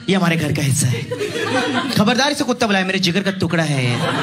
ये हमारे घर का हिस्सा है। खबरदार से कुत्ता बुलाया, मेरे जिगर का टुकड़ा है ये।